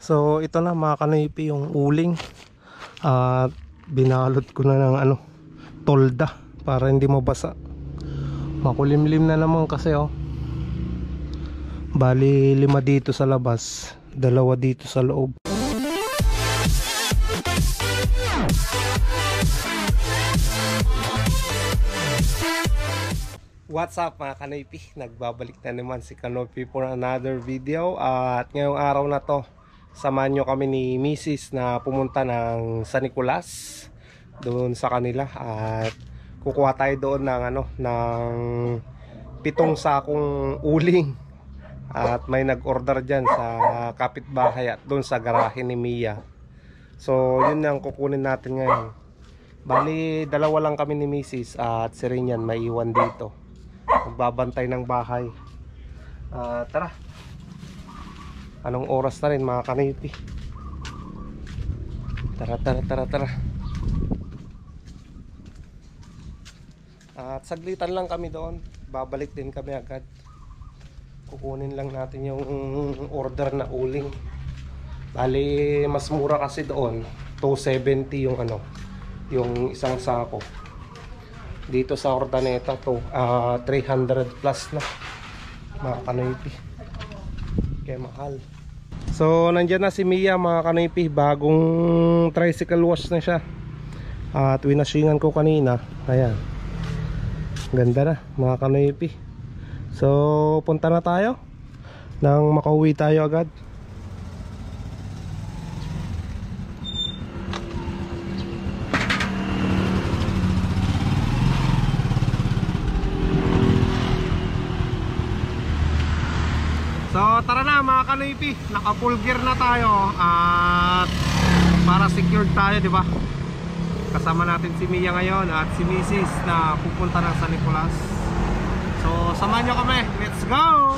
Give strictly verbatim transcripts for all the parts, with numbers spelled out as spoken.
So ito na mga kanoypi yung uling. At binalot ko na ng ano, tolda para hindi mabasa. Makulimlim na naman kasi oh. Bali lima dito sa labas, dalawa dito sa loob. What's up mga kanoypi? Nagbabalik na naman si Kanoypi for another video. At ngayong araw na to, samahan nyo kami ni Missus na pumunta ng San Nicolas doon sa kanila. At kukuha tayo doon ng ano, ng pitong sakong uling. At may nag-order dyan sa kapitbahay at doon sa garahe ni Mia. So yun ang kukunin natin ngayon. Bali dalawa lang kami ni Missus at si Rinyan may iwan dito, magbabantay ng bahay. uh, Tara, anong oras na rin mga kanoypi? Tara tara tara tara. At saglitan lang kami doon, babalik din kami agad. Kukunin lang natin yung order na uling. Bali mas mura kasi doon, two seventy yung ano, yung isang sako. Dito sa Ordaneta to uh, three hundred plus na mga kanoypi, kaya mahal. So nandyan na si Mia mga kanoypi, bagong tricycle wash na siya. At winashingan ko kanina. Ayan, ganda na mga kanoypi. So punta na tayo nang makauwi tayo agad. So tara na mga kanoypi, naka full gear na tayo at para secured tayo, di ba? Kasama natin si Mia ngayon at si Missus na pupunta ng San Nicolas. So samahan nyo kami, let's go!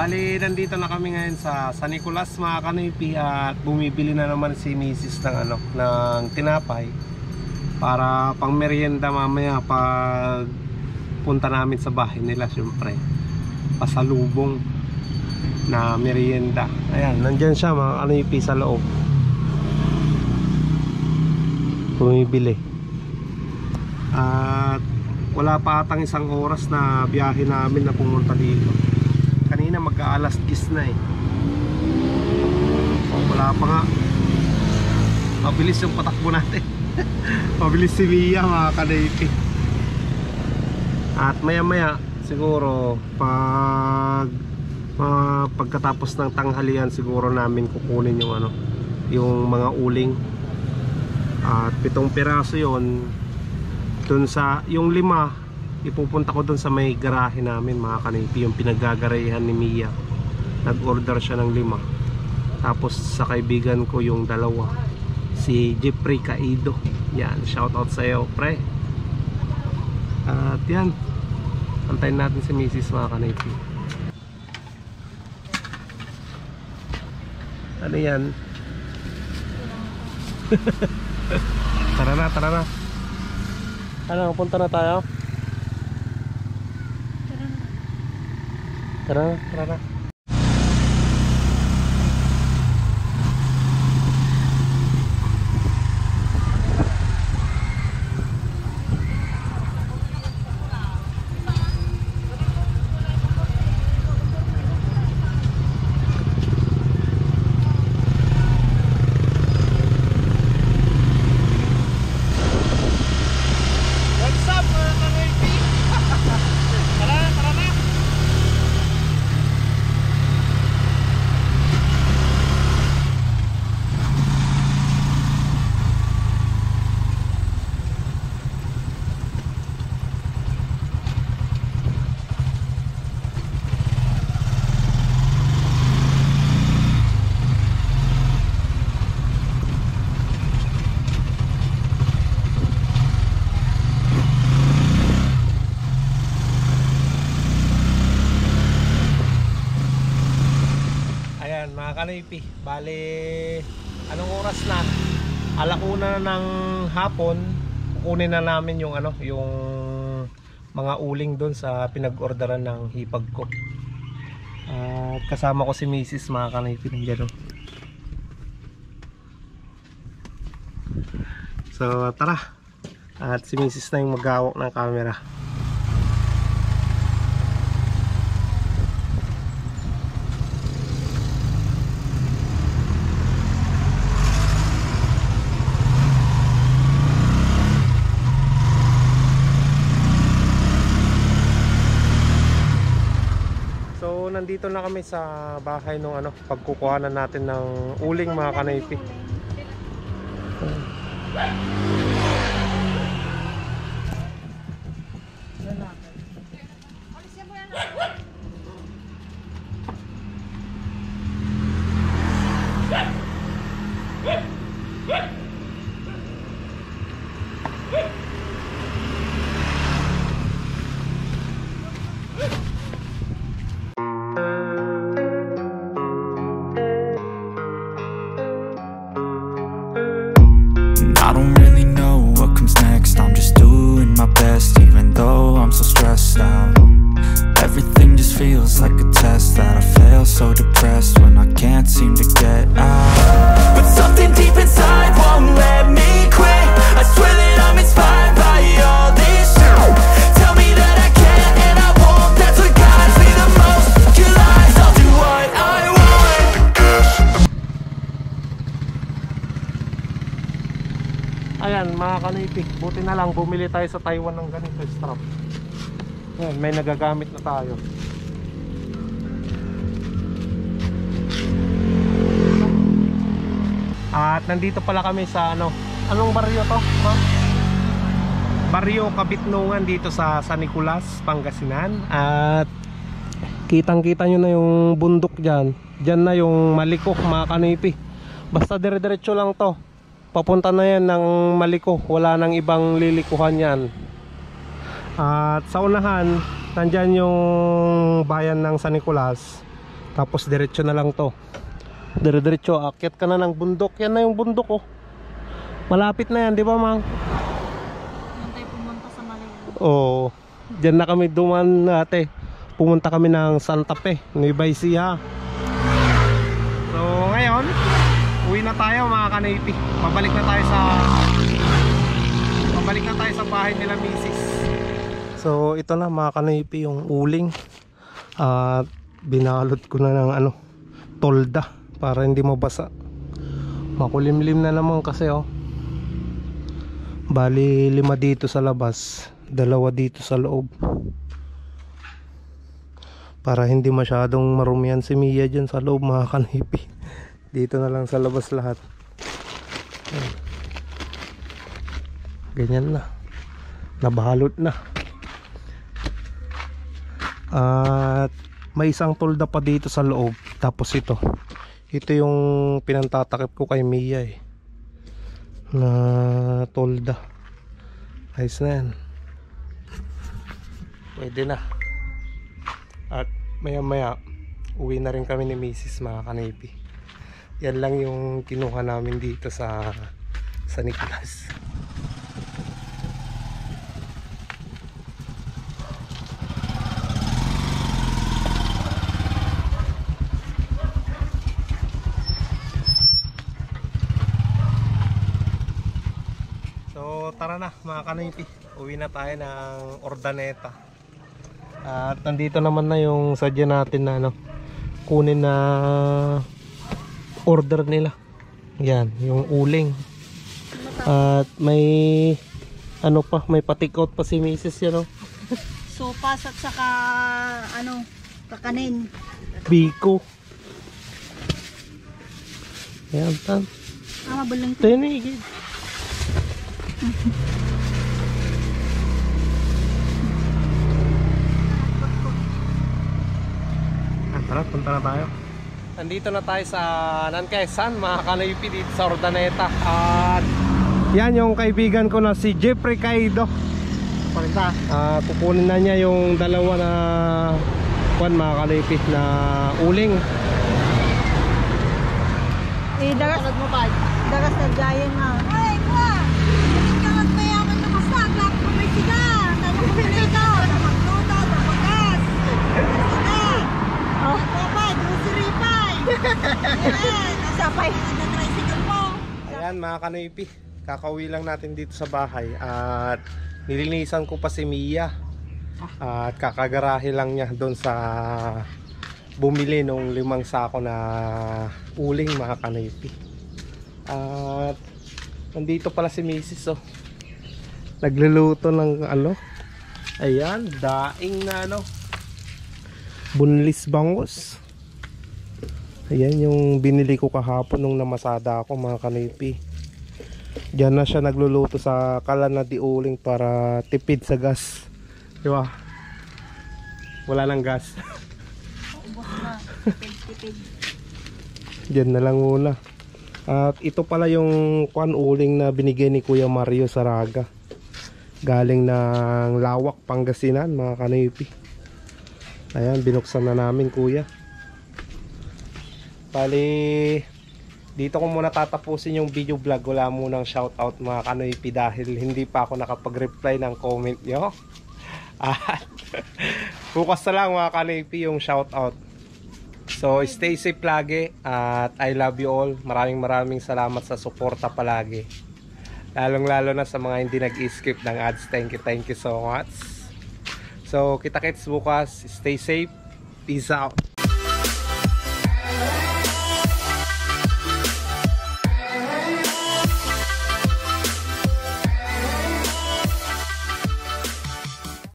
Bali, nandito na kami ngayon sa San Nicolas mga kanipi, at bumibili na naman si Missus ng ano, ng tinapay para pang merienda mamaya pag punta namin sa bahay nila. Syempre, pasalubong na merienda. Ayan, nandyan siya mga kanipi sa loob, bumibili. At wala pa atang isang oras na biyahe namin na pumunta dito. Kanina magka-alas diyes na eh. Wala pa nga. Mabilis yung patakbo natin. Mabilis si Mia mga kanipi. At maya maya siguro pag uh, pagkatapos ng tanghalian siguro namin kukunin yung ano, yung mga uling. At pitong piraso yon. Dun sa yung lima ipupunta ko dun sa may garahe namin mga kanipi, yung pinagagarehan ni Mia. Nag-order siya ng lima. Tapos sa kaibigan ko yung dalawa, si Jeffrey Caido. Yan, shoutout sa iyo pre. At yan, antayin natin si Missus mga kanipi. Ano yan? Tara na, tara na. Ano, punta na tayo? Tara na, tara na. Mga kanipi, bali anong oras na? Alauna na ng hapon. Kukunin na namin yung ano, yung mga uling doon sa pinag-orderan ng hipag ko. At uh, kasama ko si Missus mga kanipi ng gano'n. So tara. At si Missus na yung maghawak ng camera. Nandito na kami sa bahay nung ano, pagkukuhanan natin ng uling mga kanipi. I don't really know what comes next. I'm just doing my best, even though I'm so stressed out. Everything just feels like a test that I fail, so depressed when I can't seem to get out. But something deep inside won't let me quit. I swear that I'm inspired by all this shit. Tell me that I can and I won't. That's what guides me the most. Your lies, I'll do what I want. Ayan mga kanipi, buti na lang bumili tayo sa Taiwan ng ganito strap. Ayan, may nagagamit na tayo. At nandito pala kami sa ano, anong baryo to? Huh? Baryo Kabitnungan dito sa San Nicolas, Pangasinan. At kitang kita nyo na yung bundok dyan. Dyan na yung Maliko mga kanipi. Basta dire-diretso lang to, papunta na yan ng Maliko. Wala nang ibang lilikuhan yan. At sa unahan, nandyan yung bayan ng San Nicolas. Tapos diretso na lang to. Dire-diretso, akyat ka na ng bundok. Yan na yung bundok oh. Malapit na yan, di ba Mang? Yan tayo pumunta sa Malaysia. Oo. Diyan na kami duman ate. Pumunta kami ng Santa Fe, Nueva Ecija. So ngayon, uwi na tayo mga kanaypi. Pabalik na tayo sa Pabalik na tayo sa bahay nila misis. So ito na mga kanaypi yung uling. At uh, binalot ko na ng ano, tolda para hindi mabasa. Makulimlim na naman kasi oh. Bali lima dito sa labas, dalawa dito sa loob. Para hindi masyadong marumihan si Mia dyan sa loob mga kanipi. Dito na lang sa labas lahat. Ganyan na. Nabalot na. At may isang tolda pa dito sa loob. Tapos ito. Ito yung pinantatakip ko kay Mia eh. Na tolda. Ayos na yan. Pwede na. At maya maya uwi na rin kami ni misis mga kanipi. Yan lang yung kinuha namin dito sa sa Nicolas. So tara na mga kanipi, uwi na tayo ng Urdaneta. At nandito naman na yung sadya natin na ano, kunin na order nila. Yan, yung uling. At may ano pa, may pa-take out pa si misis yan oh. Sopas at saka ano, kakanin. Biko. Yan tan. Ah, mabalang to. Tinigid. Tara, punta na tayo. Nandito na tayo sa Nanquesan mga kanipi dito sa Urdaneta. At yan yung kaibigan ko na si Jeffrey Caido. Palinta. Uh, kukunin na niya yung dalawa na kwan mga kanipi na uling. Eh, dagas mo pa. Dagas na giant na. Ay, kwa! Hindi ka magmayaman na masagap. Kumay siga. Saan mo kumilito? Sa magluto, sa bagas. Siga. Oh, papa, grocery pa. Ayan, nasapay na tricycle mo. Ayan mga kanipi, kakauwi lang natin dito sa bahay. At nilinisan ko pa si Mia. At kakagarahe lang niya doon sa bumili nung limang sako na uling mga kanipi. At nandito pala si misis oh. Nagluluto ng ano. Ayan, daing na ano, bunlis bangus. Ayan yung binili ko kahapon nung namasada ako mga kanipi. Diyan na siya nagluluto sa kalan na di uling para tipid sa gas. Di ba? Wala nang gas. Ubos na. Tipid-tipid. Diyan na lang muna. At ito pala yung kwan uling na binigay ni Kuya Mario Saraga. Galing ng Lawak, Pangasinan mga kanipi. Ayan, binuksan na namin kuya. Bali, dito ko muna tatapusin yung video vlog. Wala munang shoutout mga kanipi dahil hindi pa ako nakapag-reply ng comment nyo. At bukas na lang mga kanipi yung shoutout. So stay safe lagi at I love you all. Maraming maraming salamat sa suporta palagi. Lalong lalo na sa mga hindi nag-skip ng ads. Thank you, thank you so much. So kita-kits bukas. Stay safe. Peace out.